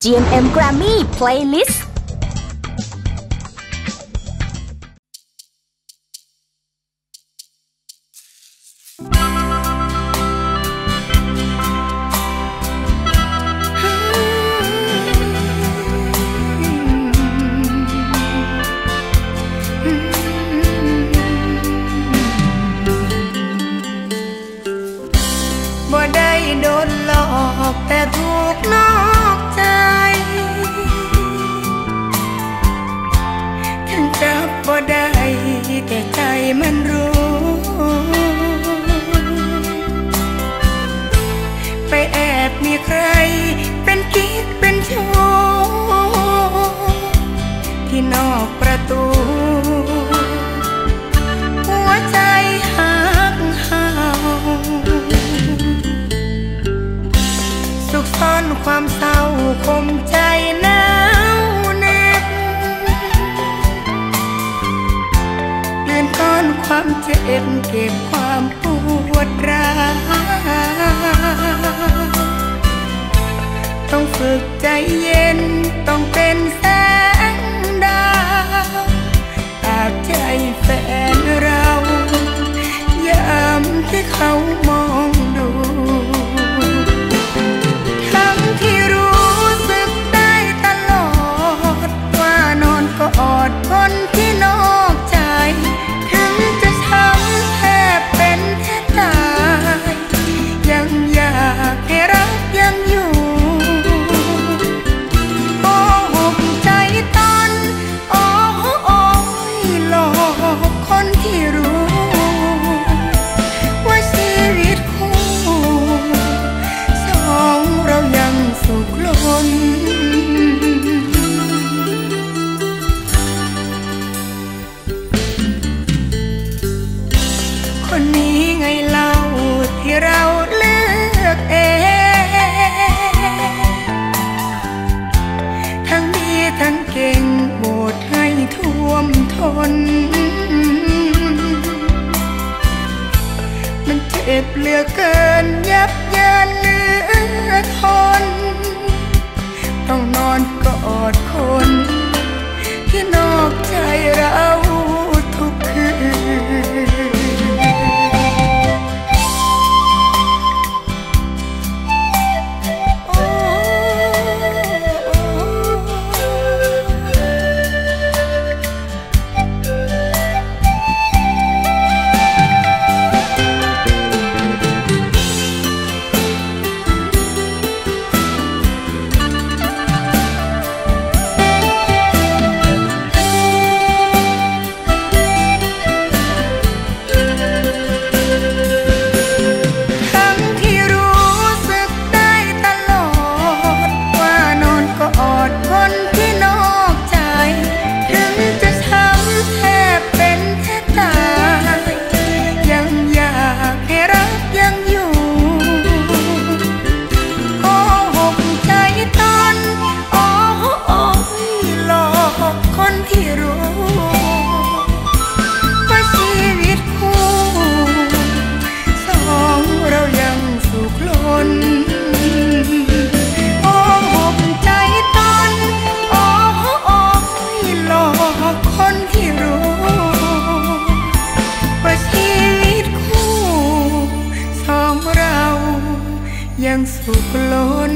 GMM Grammy Playlist แต่ถูกนอกใจถึงจับบ่ได้แต่ใจมันรู้ไปแอบมีใครเป็นกิ๊กเป็นชู้ที่นอกประตูหัวใจหักห้าวสุขซ่อนความเศร้าคมใจหนาวเหน็บเดือนก้อนความเจ็บเก็บความปวดร้าวต้องฝึกใจเย็นต้องเป็นแสงดาวตราบใจแฟนเรายามที่เขามองดูที่รู้สึกได้ตลอดว่านอนกอดคนที่นอกใจถึงจะช้ำแทบเป็นแทบตายยังอยากให้รักยังอยู่โอ้หกใจตอนโอ้ยหลอกคนที่รู้ว่าชีวิตคู่สองเรายังสุขล้นคนนี้ไงเล่าที่เราเลือกเองทั้งดีทั้งเก่งโบสให้ท่วมทนมันเจ็บเหลือเกินยับเยินเหลือทนต้องนอนกอดคนที่นอกใจเราทุกคืนยังสุขล้น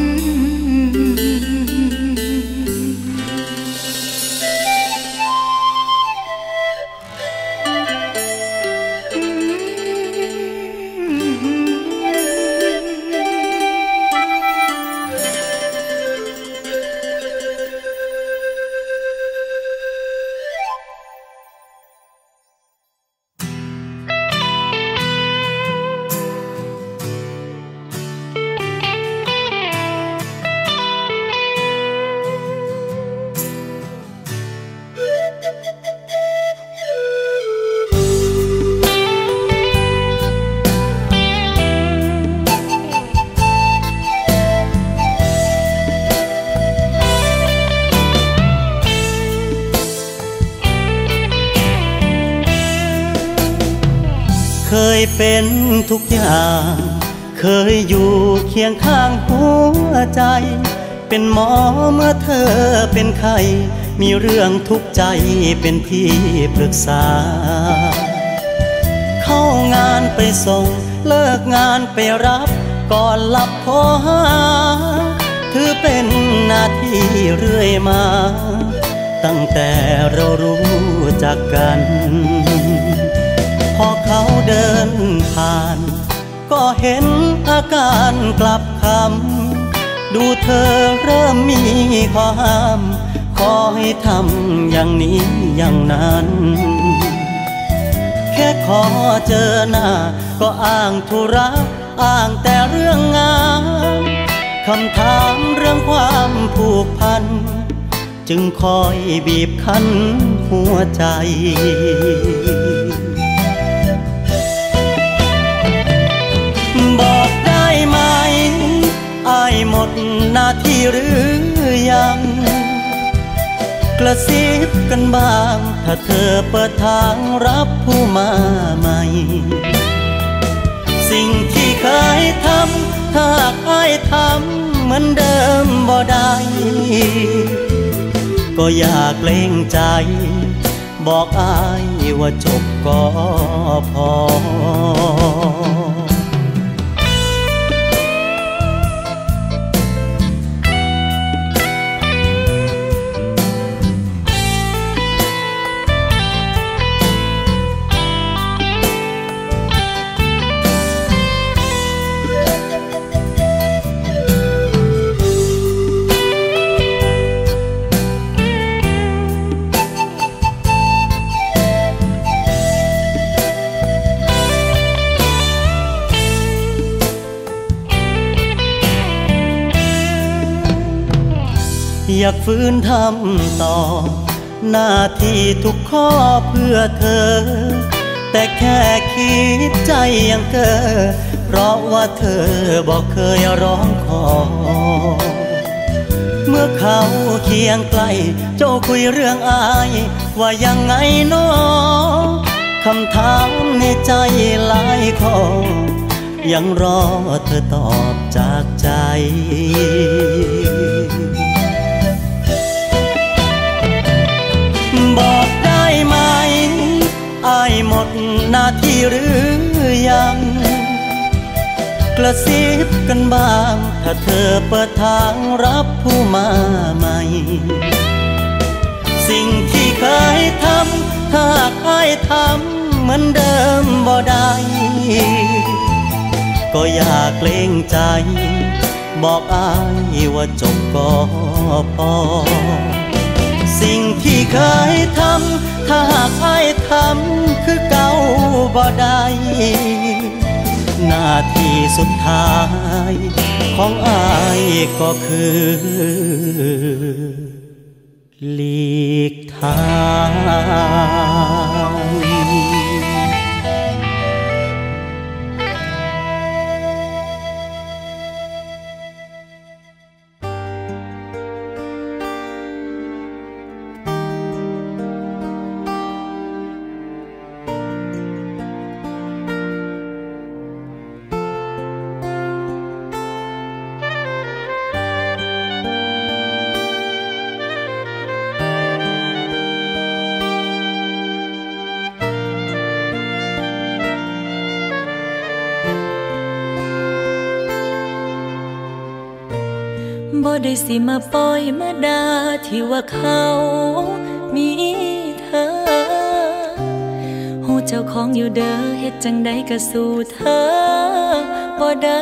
เคยเป็นทุกอย่างเคยอยู่เคียงข้างหัวใจเป็นหมอเมื่อเธอเป็นไข้มีเรื่องทุกข์ใจเป็นที่ปรึกษาเข้างานไปส่งเลิกงานไปรับก่อนหลับโทรหาถือเป็นหน้าที่เรื่อยมาตั้งแต่เรารู้จักกันพอเขาเดินผ่านก็เห็นอาการกลับคำดูเธอเริ่มมีข้อห้ามขอให้ทำอย่างนี้อย่างนั้นแค่ขอเจอหน้าก็อ้างธุระอ้างแต่เรื่องงานคำถามเรื่องความผูกพันจึงคอยบีบคั้นหัวใจบอกได้ไหมอ้ายหมดหน้าที่หรือยังกระซิบกันบ้างถ้าเธอเปิดทางรับผู้มาใหม่สิ่งที่เคยทำถ้าอ้ายทำเหมือนเดิมบ่ได้ก็อยากเกรงใจบอกอ้ายว่าจบก็พออยากฝืนทำต่อหน้าที่ทุกข้อเพื่อเธอแต่แค่คิดใจยังเก้อเพราะว่าเธอบอกเคยร้องขอเมื่อเขาเคียงใกล้เจ้าคุยเรื่องอายว่ายังไงน้อคำถามในใจหลายข้อยังรอเธอตอบจากใจบอกได้ไหมอ้ายหมดหน้าที่หรือยังกระซิบกันบ้างถ้าเธอเปิดทางรับผู้มาใหม่สิ่งที่เคยทำถ้าอ้ายทำเหมือนเดิมบ่ได้ก็อยากเกรงใจบอกอ้ายว่าจบก็พอสิ่งที่เคยทำถ้าหากอ้ายทำคือเก่าบ่ได้หน้าที่สุดท้ายของอ้ายก็คือหลีกทางบ่ได้สิมาปล่อยมาด่าที่ว่าเขามีเธอหูเจ้าของอยู่เด้อเฮ็ดจังใดก็สู้เธอบ่ได้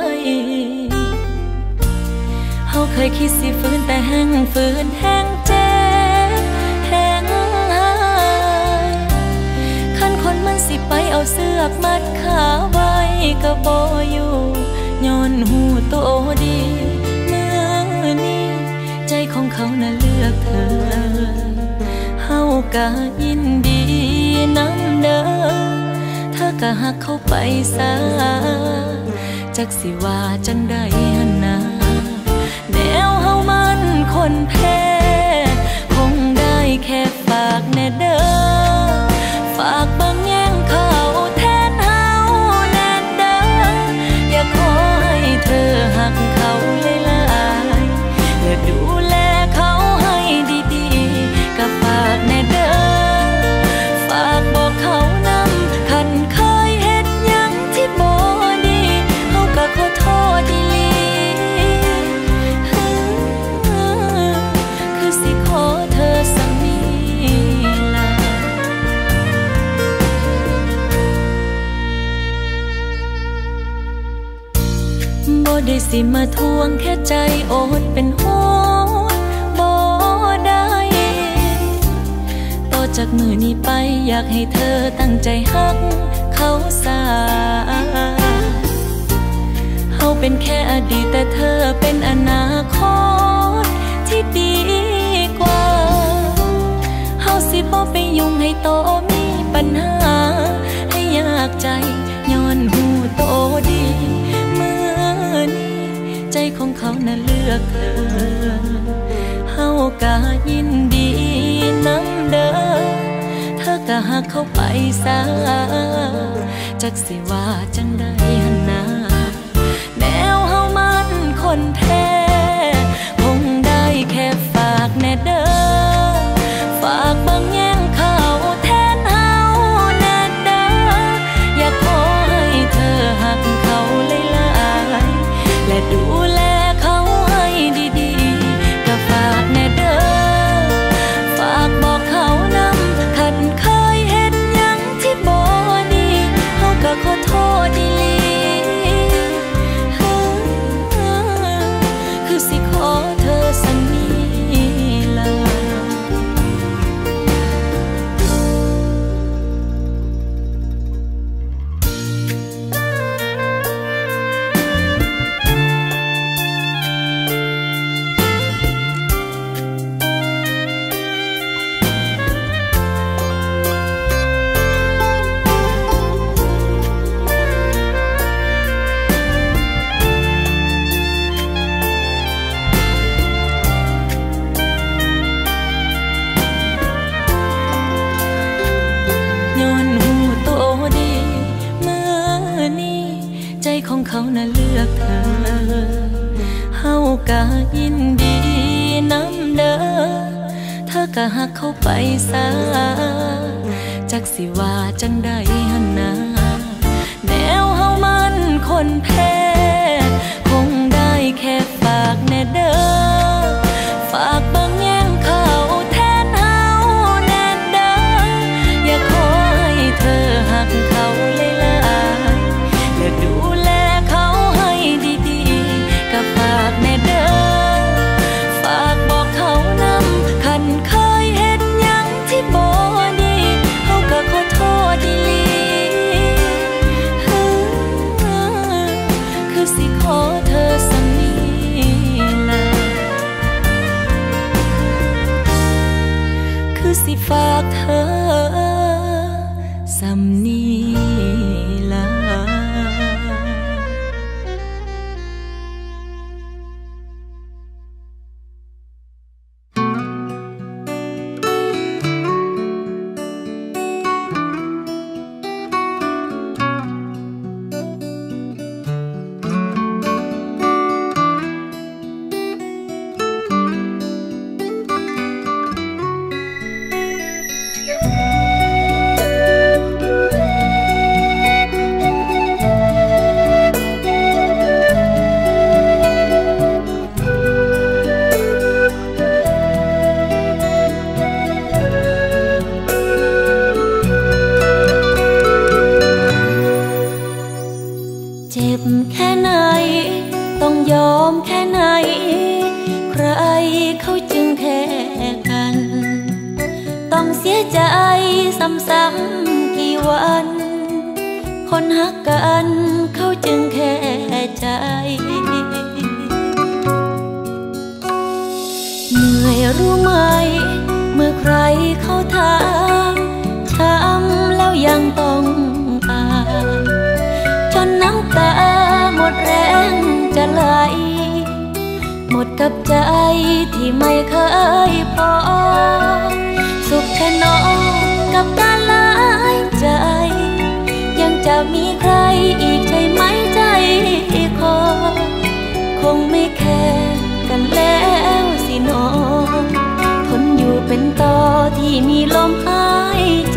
เฮาเคยคิดสิฝืนแต่แห้งฝืนแห้งเจ็บแห้งหายคันคนมันสิไปเอาเสือกมัดขาไว้ก็บ่อยู่ย้อนหูโตดีใจของเขาน่ะเลือกเธอเฮาก็ยินดีน้ำเด้อเธอก็หักเขาไปซะจักสิว่าจังใดหั่นนะแนวเฮามันคนแพ้คงได้แค่ฝากแน่เด้อฝากบางแย่งเขาแทนเฮาแน่เด้ออย่าขอให้เธอหักเขาหลายๆและดูได้สิมาทวงแค่ใจโอดเป็นโหดบ่ได้ต่อจากมือนี้ไปอยากให้เธอตั้งใจฮักเขาซะเฮาเป็นแค่อดีตแต่เธอเป็นอนาคตที่ดีกว่าเฮาสิบ่ไปยุ่งให้โตมีปัญหาให้ยากใจย้อนหูโตดีเมื่อนี้ใจของเขาน่ะเลือกเธอเฮาก็ยินดีนำเด้อเธอก็หักเขาไปซะจักสิว่าจังใดหั่นนะแนวเฮามันคนแท้คงได้แค่ฝากแน่เด้อฝากบางแย่งเขาแทนเฮาแน่เด้ออยากขอให้เธอหักเขาหลายๆและดูแลเขาให้ดีๆก็ฝากแน่เด้อฝากบอกเขานำคันเคยเห็นหยังที่บ่ดีเฮาก็ขอโทษอีหลีคือสิขอเธอสักนิดละของเขาน่ะเลือกเธอเฮาก็ยินดีนำเด้อเธอก็หักเขาไปซะจักสิว่าจังใดหั่นนะแนวเฮามันคนแพ้คงได้แค่ฝากแน่เด้อฝากบางแย่งเขาแทนเฮาแน่เด้ออยากขอให้เธอหักเขาหลายๆและดูฝากแน่เด้อฝากบอกเขานำคันเคยเห็นหยังที่บ่ดีเฮาก็ขอโทษอีหลีคือสิขอเธอสักนิดละคือสิฝากเธอสักนิดละ ซ้ำๆกี่วันคนฮักกันเขาจึงแค่ใจเหนื่อยรู้ไหมเมื่อใครเขาถามช้ำแล้วยังต้องอ่านจนน้ำตาหมดแรงจะไหลหมดกับใจที่ไม่เคยพอสุขแค่น้องกับการหลายใจยังจะมีใครอีกใช่ไหมใจคอคงไม่แค่กันแล้วสิน้องทนอยู่เป็นต่อที่มีลมหายใจ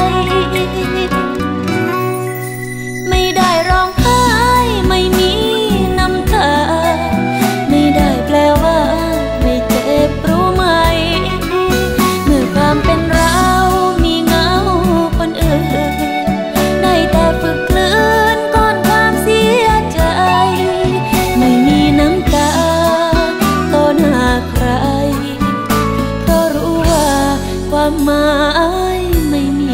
ไม่ได้ร้องไห้ไม่มีน้ำตาไม่ได้แปลว่าไม่เจ็บรู้ไหมเมื่อความเป็นเรามีเงาคนอื่นได้แต่ฝึกกลืนก้อนความเสียใจไม่หมายไม่มี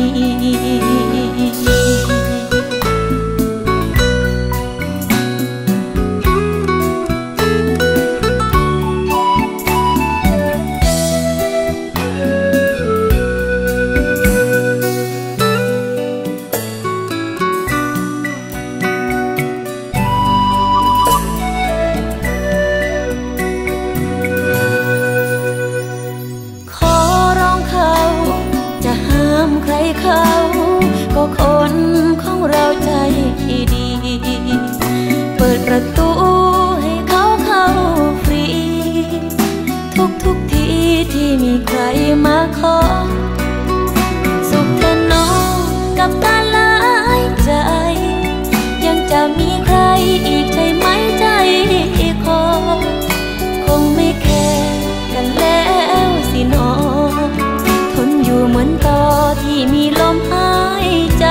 ก็คนของเราใจดีเปิดประตูให้เขาเข้าฟรีทุกทีที่มีใครมาขอสุขแต่น้องกับตาหลายใจยังจะมีใครอีกใช่ไหมใจคอคงไม่แคร์กันแล้วสิน้องทนอยู่เหมือนต่อที่มีลมหายใจ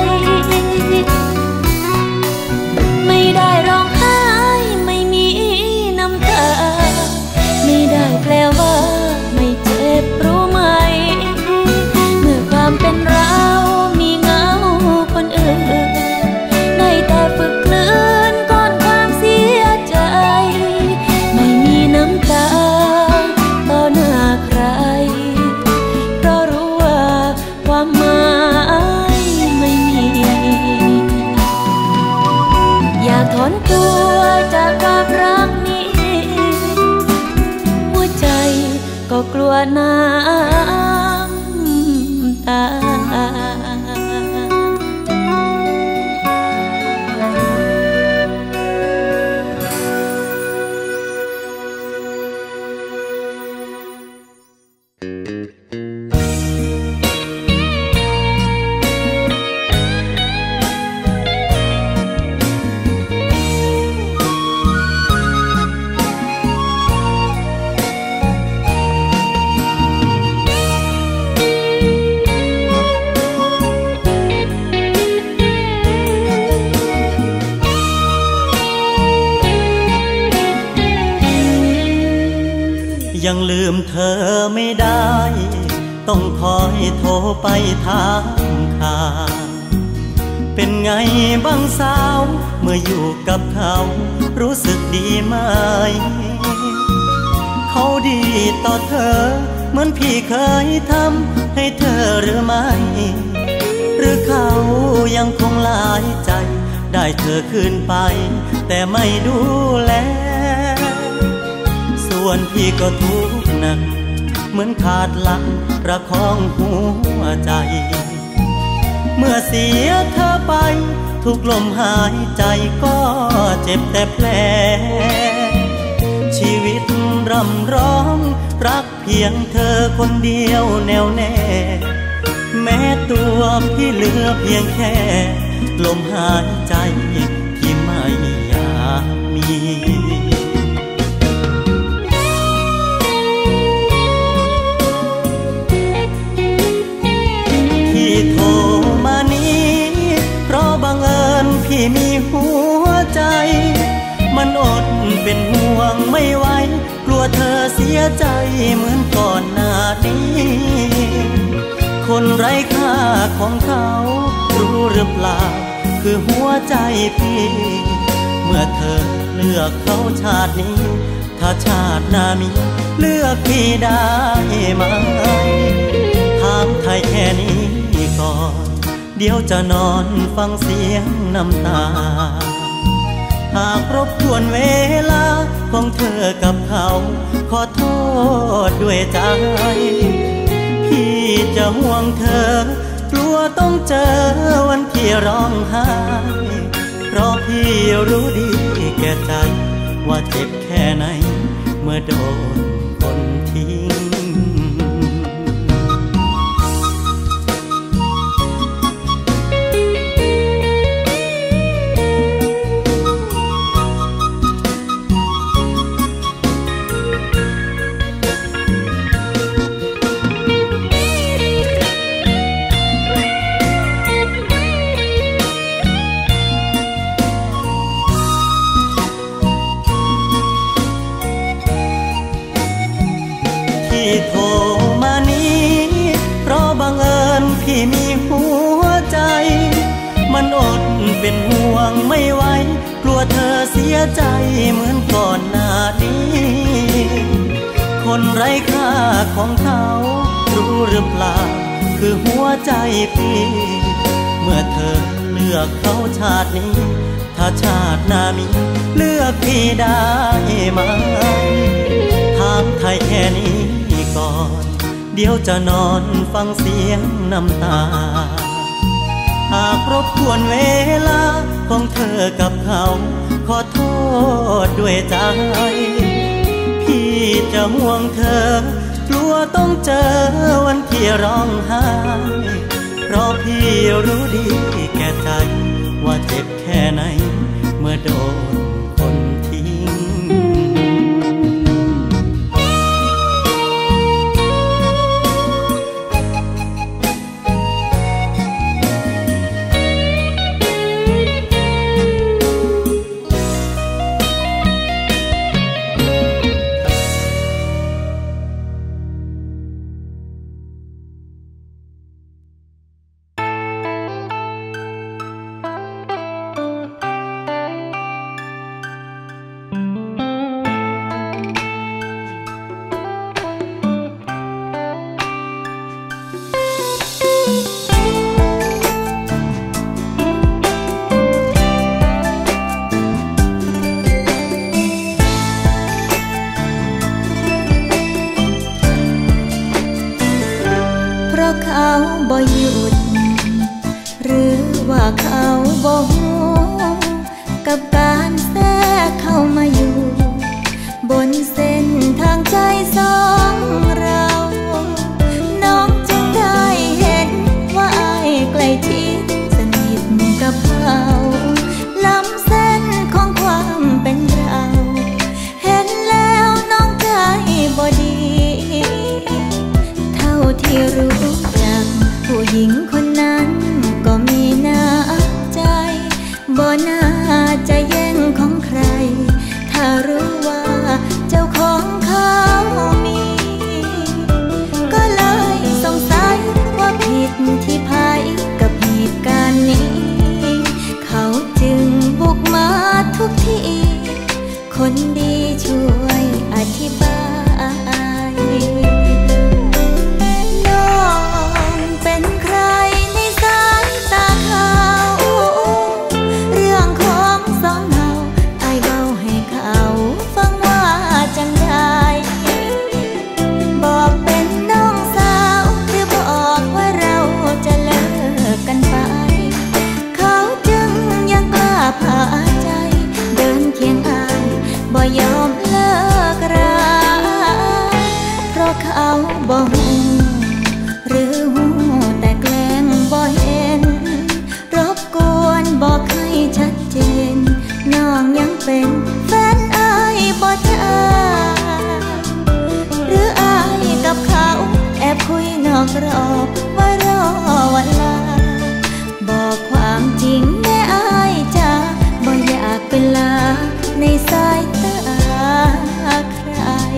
ไม่ได้ร้องไห้ไม่มีน้ำตาไม่ได้แปลว่าไม่เจ็บรู้ไหมเมื่อความเป็นเรามีเงาคนอื่นได้แต่ฝึกคลื่นก่อนความเสียใจไม่มีน้ำตาต่อหน้าใครเพราะรู้ว่าความหมายไม่มีอยากถอนตัวจากความรักนี้หัวใจก็กลัวน้ำตายังลืมเธอไม่ได้ต้องคอยโทรไปถามข่าวเป็นไงบ้างสาวเมื่ออยู่กับเขารู้สึกดีไหมเขาดีต่อเธอเหมือนพี่เคยทำให้เธอหรือไม่หรือเขายังคงหลายใจได้เธอคืนไปแต่ไม่ดูแลส่วนพี่ก็ทุกข์หนักเหมือนขาดหลักประคองหัวใจเมื่อเสียเธอไปทุกลมหายใจก็เจ็บแต่แผลชีวิตร่ำร้องรักเพียงเธอคนเดียวแน่วแน่แม้ตัวพี่เหลือเพียงแค่ลมหายใจที่ไม่อยากมีที่โทรมานี้เพราะบังเอิญพี่มีหัวใจมันอดเป็นห่วงไม่ไหวกลัวเธอเสียใจเหมือนก่อนหน้านี้คนไร้ค่าของเขารู้หรือเปล่าคือหัวใจพี่เมื่อเธอเลือกเขาชาตินี้ถ้าชาติหน้ามีเลือกพี่ได้ไหมถามไทยแค่นี้ก่อนเดี๋ยวจะนอนฟังเสียงน้ำตาหากรบกวนเวลาของเธอกับเขาขอโทษด้วยใจพี่จะห่วงเธอกลัวต้องเจอวันที่ร้องไห้เพราะพี่รู้ดีแก่ใจว่าเจ็บแค่ไหนเมื่อโดนคนทิ้งโทรมานี้เพราะเป็นห่วงไม่ไหวกลัวเธอเสียใจเหมือนก่อนหน้านี้คนไร้ค่าของเขารู้หรือเปล่าคือหัวใจพี่เมื่อเธอเลือกเขาชาตินี้ถ้าชาติหน้ามีเลือกพี่ได้ไหมถามไทยแค่นี้ก่อนเดี๋ยวจะนอนฟังเสียงน้ำตาหากรบกวนเวลาของเธอกับเขาขอโทษด้วยใจพี่จะห่วงเธอกลัวต้องเจอวันที่ร้องไห้เพราะพี่รู้ดีแก่ใจว่าเจ็บแค่ไหนเมื่อโดนคนทิ้งเขาบ่หยุดหรือว่าเขาบ่ฮู้กับการแทรกเข้ามาอยู่บนเส้นทางใจสองเราน้องจึงได้เห็นว่าอ้ายใกล้ชิดสนิทกับเขาล้ำเส้นของความเป็นเราเห็นแล้วน้องใจบ่ดีเท่าที่รู้ผู้หญิงคนนั้นก็มีน้ำใจบ่น่าจะแย่งของใครถ้ารู้ว่าเจ้าของเขามีก็เลยสงสัยว่าผิดที่ไผกับเหตุการณ์นี้เขาจึงบุกมาทุกทีคนดีช่วยอธิบายยอมเลิกราเพราะเขาบ่ฮู้หรือฮู้แต่แกล้งบ่เห็นรบกวนบอกให้ชัดเจนน้องยังเป็นแฟนอ้ายบ่จ้าหรืออ้ายกับเขาแอบคุยนอกรอบว่ารอเวลาบอกความจริงแม่อ้ายจ้าบ่อยากเป็นลาในสายตาใคร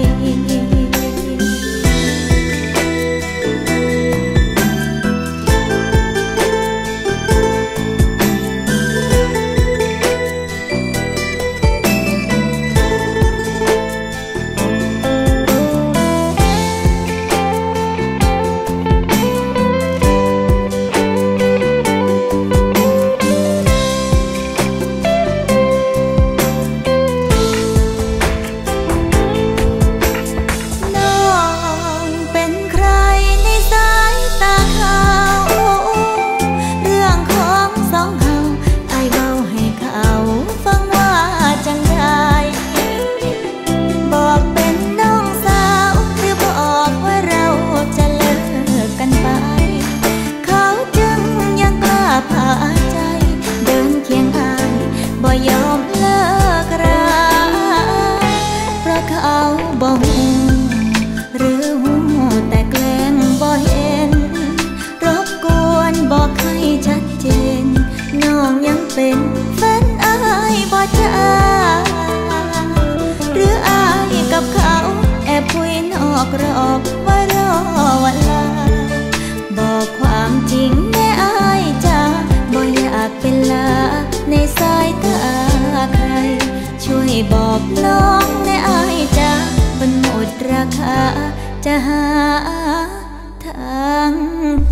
เป็นแฟนอายบ่จ้าหรืออายกับเขาแอบคุยนอกรอบว่ารอวันลาบอกความจริงแม่อายจ้าบ่อยากเป็นลาบอกน้องแน่อายจ้ามันหมดราคาจะหาทางไป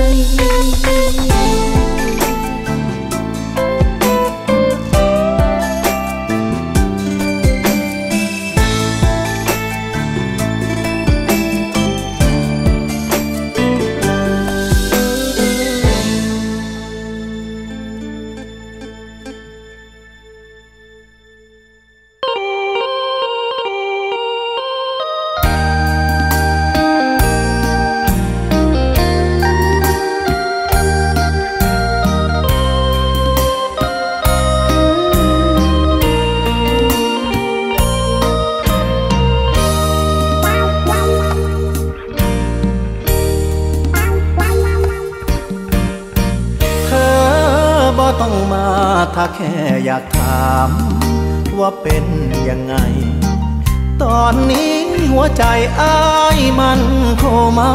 ต้องมาถ้าแค่อยากถามว่าเป็นยังไงตอนนี้หัวใจอ้ายมันโคม่า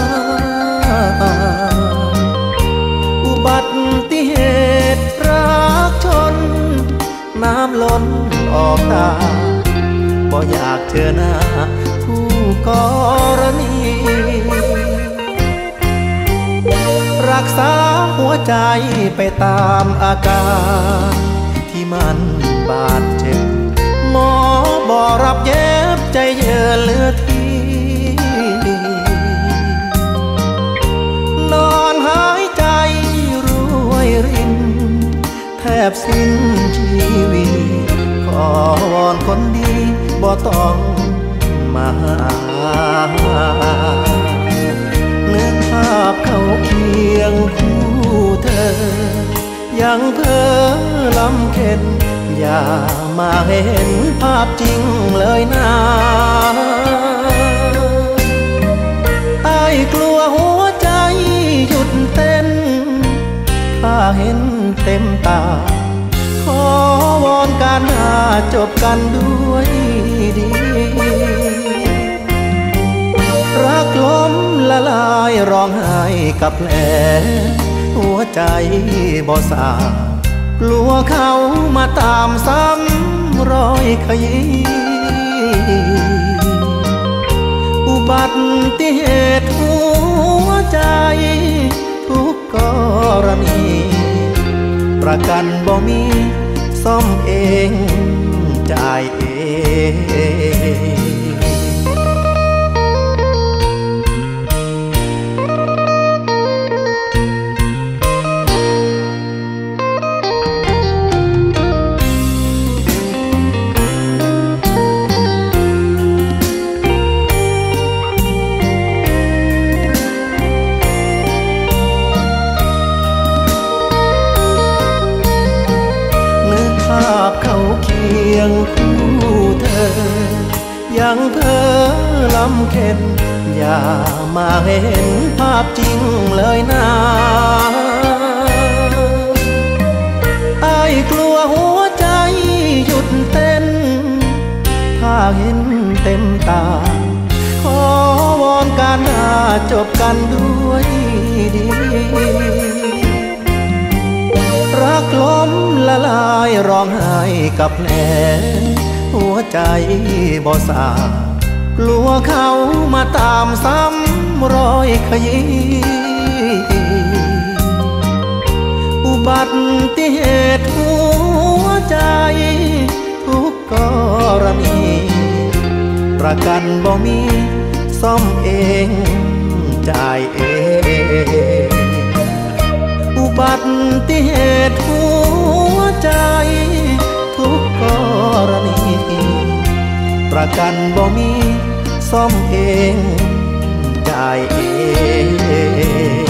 อุบัติเหตุรักชนน้ำล้นออกตาบ่อยากเจอหน้าคู่กรณีรักษาหัวใจไปตามอาการที่มันบาดเจ็บหมอบอกรับเย็บใจเยือนเหลือที่นอนหายใจรวยรินแทบสิ้นชีวิตขอวอนคนดีบ่ต้องมานึกภาพเขาเคียงคู่เธอยังเพ้อลำเค็นอย่ามาเห็นภาพจริงเลยนะอ้ายกลัวหัวใจหยุดเต้นถ้าเห็นเต็มตาขอวอนการหาจบกันด้วยดีรักล้มละลายร้องไห้กับแผลหัวใจบ่สากลัวเขามาตามซ้ำรอยขยี้อุบัติเหตุหัวใจทุกกรณีประกันบ่มีซ่อมเองจ่ายเองเขาเคียงคู่เธอยังเพ้อลำเค็นอย่ามาเห็นภาพจริงเลยนะอ้ายกลัวหัวใจหยุดเต้นถ้าเห็นเต็มตาขอวอนการหาจบกันด้วยดีรักล้มละลายร้องไห้กับแผลหัวใจบ่สากลัวเขามาตามซ้ำรอยขยี้อุบัติเหตุหัวใจทุกกรณีประกันบ่มีซ่อมเองจ่ายเองอุบัติเหตุหัวใจทุกกรณีประกันบ่มีซ่อมเองจ่ายเอง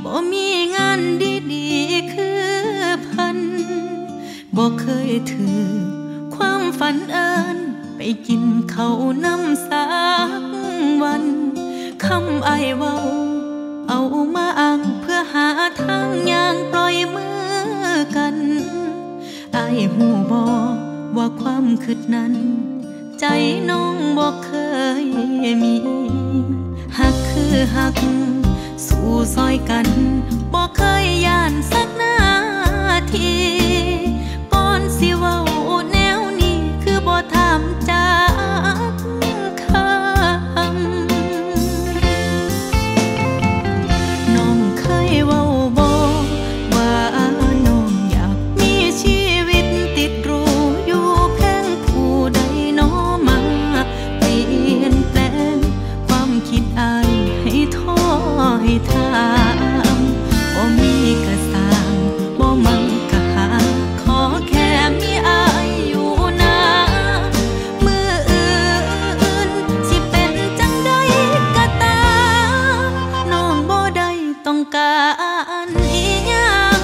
บ่มีงานดีๆคือพันบ่เคยถือความฝันเอิญไปกินข้าวน้ำสักวันคำอ้ายเว้าเอามาอ้างเพื่อหาทางย่างปล่อยมือกันอ้ายหูบ่ว่าความคิดนั้นใจน้องบ่เคยมีหักคือหักสู้ซอยกันบ่เคยย่านสักนาทีก่อนสิเว้าแนวนี้คือบ่ถามจากคำน้องเคยเว้าบ่ว่าน้องอยากมีชีวิตติดรูอยู่แพงผู้ใดน้อมาเปลี่ยนแปลงความคิดอ้ายให้ท้อให้ถามบ่มีกะสร้างบ่มั่งกะหาขอแค่มีอ้ายอยู่นะมื้ออื่นสิเป็นจังใดก็ตามน้องบ่ได้ต้องการอีหยัง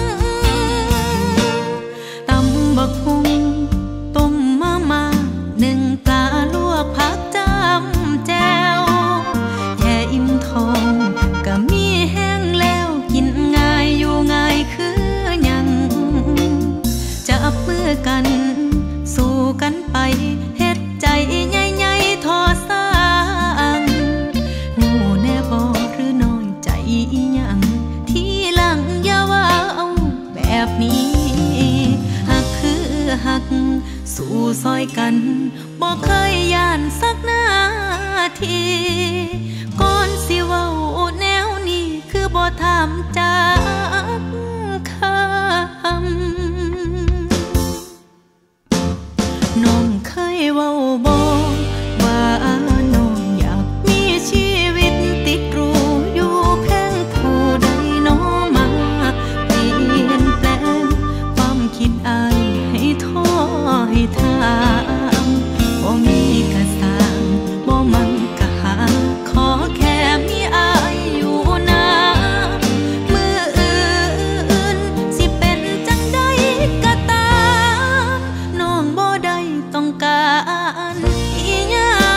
ตำบักหุ่งต้มมานึ่งปลาลวกผักจำแจ่วแค่อิ่มท้องก็มีแห้งแล้วกินง่ายอยู่ง่ายคือหยังจับมือกันสู้กันไปเฮ็ดใจใหญ่ๆทอสร้างหูแน่บ่หรือน้อยใจอีหยังที่หลังอย่าว่าเอาแบบนี้หักคือหักสู้ซอยกันบ่เคยย่านสักนาทีก่อนสิเว้าแนวนี้คือบ่ถามจากคำน้องเคยเว้าบ่ว่าน้องอยากมีชีวิตติดรูอยู่แพงผู้ใดน้อมาเปลี่ยนแปลงความคิดอ้ายให้ท้อให้ถามบ่มีกะสร้างบ่มั่งกะหาขอแค่มีอ้ายอยู่นะมื้ออื่นสิเป็นจังใดก็ตามน้องบ่ได้ต้องการอีหยัง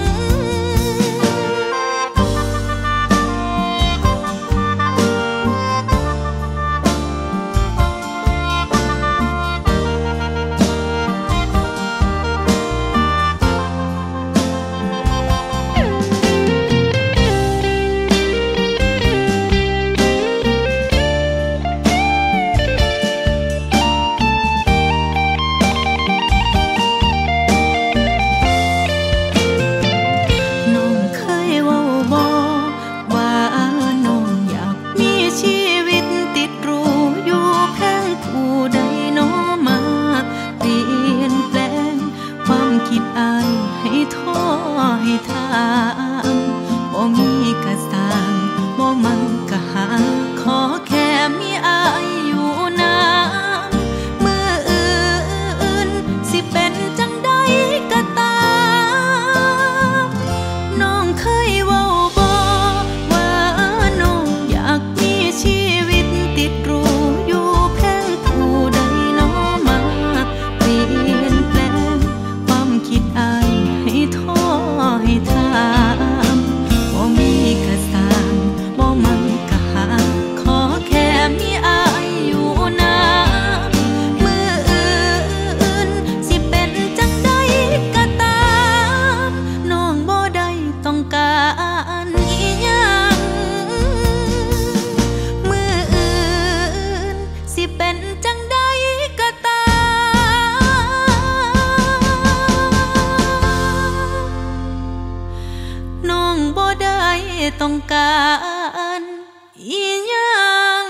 ต้องการอีหยัง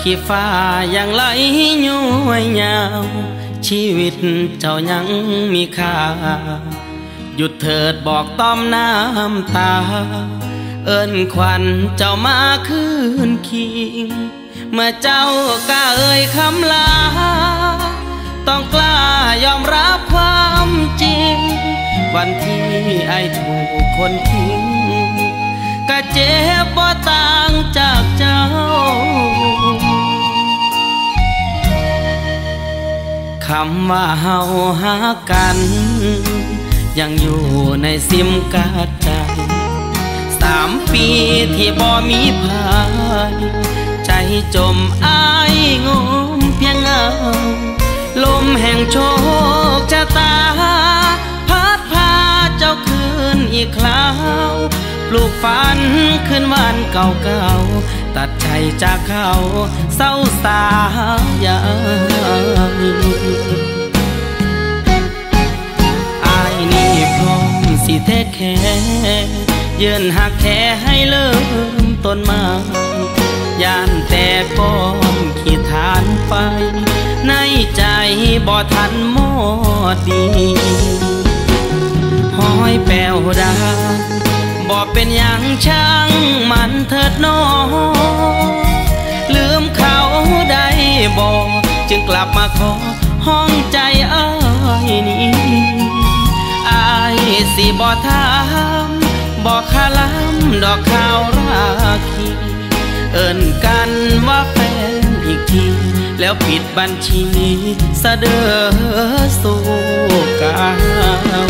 ขี้ฟ้ายังไหลย้อยยาวชีวิตเจ้ายังมีค่าหยุดเถิดบอกต้อมน้ำตาเอิ้นควันเจ้ามาคืนคิงเมื่อเจ้ากล้าเอ่ยคำลาต้องกล้ายอมรับความจริงวันที่ไอ้ถูกคนทิ้งก็เจ็บบ่ต่างจากเจ้าคำว่าเฮาหากันยังอยู่ในซิมการ์ดใจ3 ปีที่บ่มีภายใจจมอ้ายงมเพียงเงาลมแห่งโชคชะตาพัดพาเจ้าคืนอีกคราวปลูกฝันคืนวันเก่าๆตัดใจจากเขาเศร้าสายามอายนี่พร้อมสิเทคแค่ยืนหักแค่ให้เริ่มต้นมาย่านแต่ก้อนขี้ฐานไฟในใจบ่ทันหมดดีห้อยแป้วดาบ่เป็นอย่างช่างมันเถิดน้องลืมเขาได้บ่จึงกลับมาขอห้องใจอ้ายนี้อ้ายสิบ่ถามบ่คาล้ำดอกข้าวราคีเอิ้นกันว่าแฟนอีกทีแล้วปิดบัญชีเสดอสู่กาว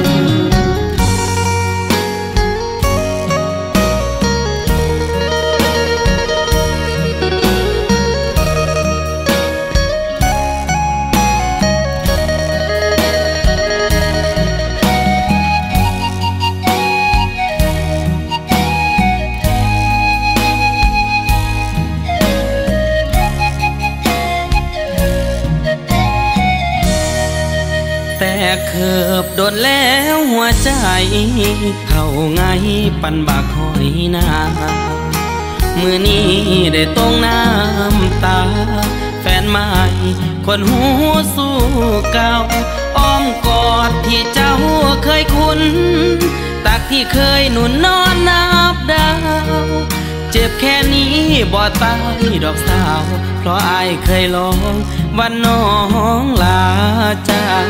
แต่เคิบโดนแล้วหัวใจเข้าไงปันบากหอยนามือนี้ได้ตรงน้ำตาแฟนใหม่คนหูสู้เก่าอ้อมกอดที่เจ้าเคยคุ้นตักที่เคยหนุนนอนนับดาวเจ็บแค่นี้บ่ตายดอกสาวเพราะอายเคยลองวันน้องลาใจ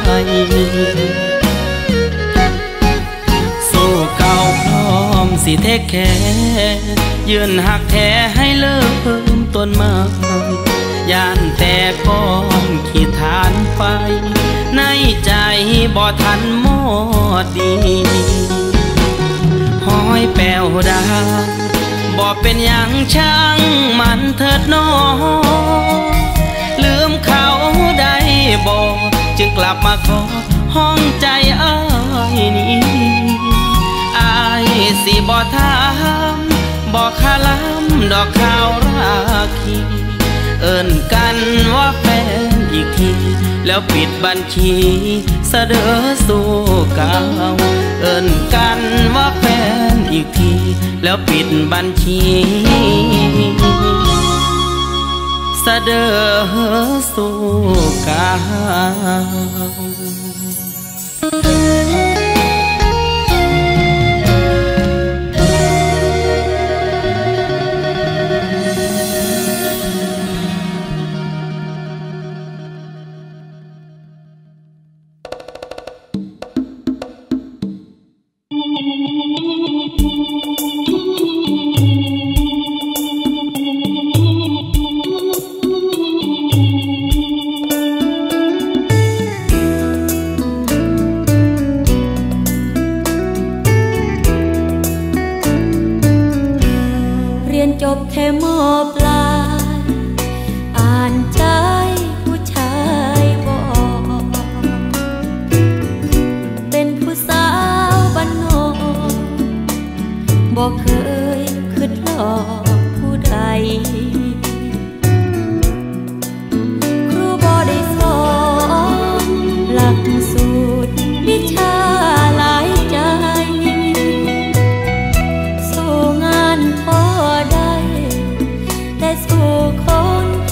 สู้เก่าพร้อมสิเทคแค่ยืนหักแท้ให้เริ่มต้นมาย่านแต่ก้อนขี้ฐานไฟในใจบ่ทันหมดดีห้อยแป้วดาบ่เป็นอย่างช่างมันเถิดน้องลืมเขาได้บ่จึงกลับมาขอห้องใจอ้ายนี้อ้ายสิบ่ถามบ่คาล้ำดอกข้าวราคีเอิ้นกันว่าแฟนอีกทีแล้วปิดบัญชีเสดอสู่เก่าเอิ้นกันว่าแฟนอีกทีแล้วปิดบัญชีเสดอสู่เก่าจบแค่มอปลายอ่านใจผู้ชายบอกเป็นผู้สาวบ้านนอกบอกเคยคิดหลอกผู้ใดครูบ่ได้สอนหลักสูตรวิชาหลายใจสู้งานพอได้แต่สู้คน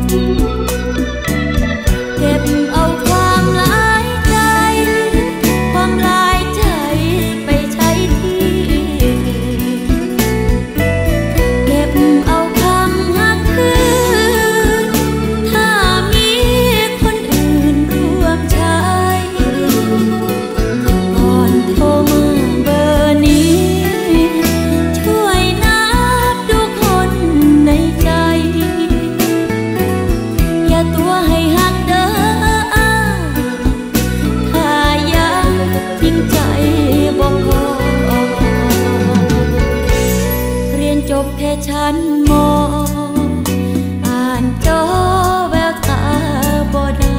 เก็บเอาความหลายใจความหลายใจไปใช้ที่เก็บเอาคำหักคืนถ้ามีคนอื่นร่วมใช้ก่อนโทรมาเบอร์นี้ช่วยนับดูคนในใจอย่าตัวให้หักเด้อถ้ายังจริงใจบ่พอเรียนจบแค่ชั้นม.อ่านจอแววตาบ่ได้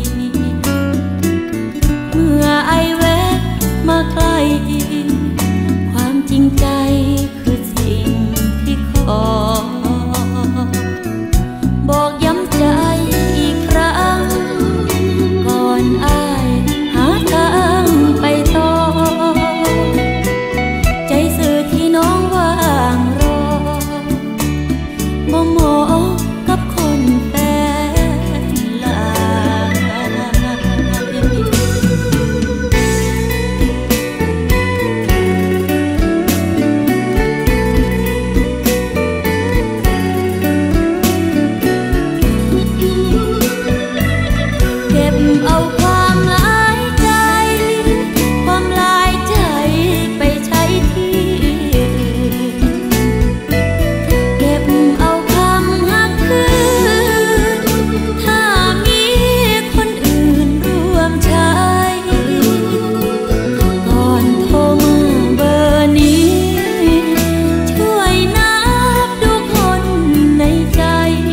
เมื่อไอแวะมาใกล้ความจริงใจคือสิ่งที่ขอบอกย้ำใจอีกครั้งก่อนอ้ายหาทางไปต่อใจสื่อที่น้องว่างรอบ่เหมาะกับคนแฟนหลายเก็บเอาความหลายใจความหลายใจไปใช้ที่เก็บเอาคำหักคืนถ้ามีคนอื่นร่วมใช้ก่อนโทรมาเบอร์นี้ช่วยนับดูคนในใจ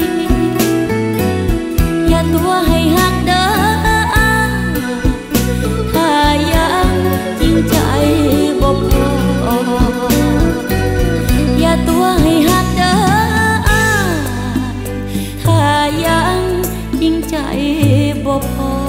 อย่าตัวให้หักเด้อถ้ายังจริงใจบ่พออย่าตัวให้หักเด้อถ้ายังจริงใจบ่พอ